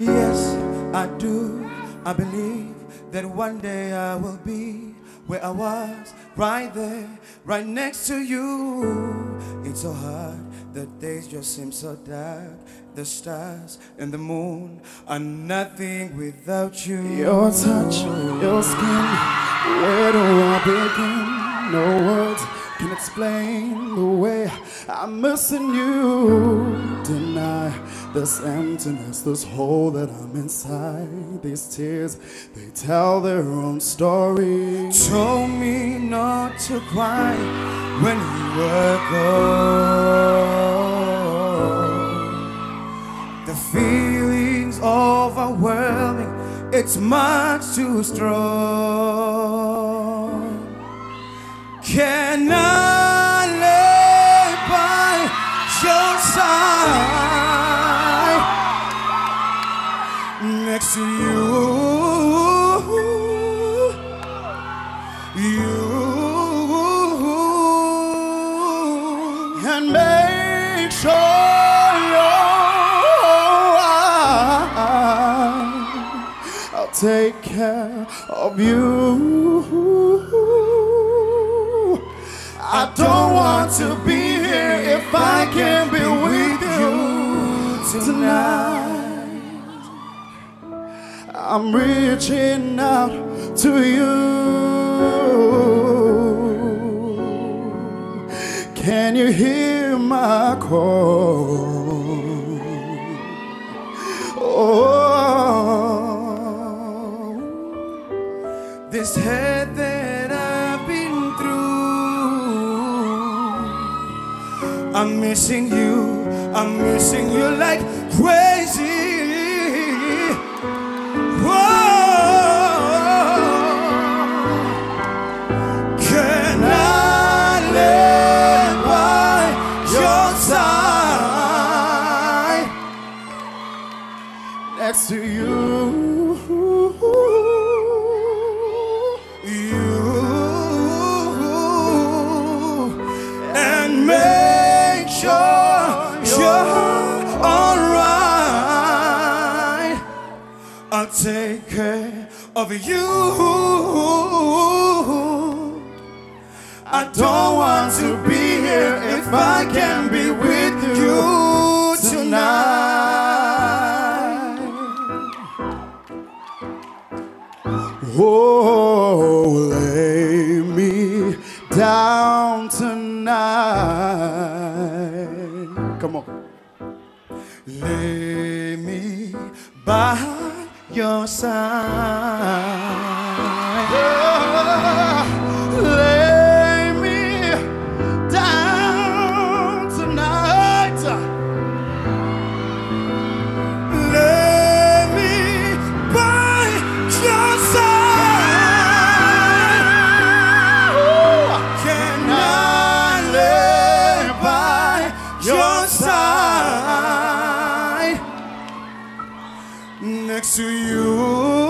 Yes, I do. I believe that one day I will be where I was, right there, right next to you. It's so hard, the days just seem so dark. The stars and the moon are nothing without you. Your touch, your skin, where do I begin? No words can explain the way I'm missing you. Deny this emptiness, this hole that I'm inside. These tears, they tell their own story. Told me not to cry when you were gone. The feeling's overwhelming, it's much too strong. Can I lay by your side next to you? And make sure I'll take care of you. I don't want to be here if I can't be with you tonight. I'm reaching out to you. Can you hear my call? Oh, this head that I've been through, I'm missing you like crazy. Can I lay by your side next to you? And make sure you're alright. I'll take care of you. I don't want to be here if I can be with you tonight. Oh, lay me down tonight. Come on. Lay me by your side. Lay me down tonight. Lay me by your side. Can I lay by your side next to you?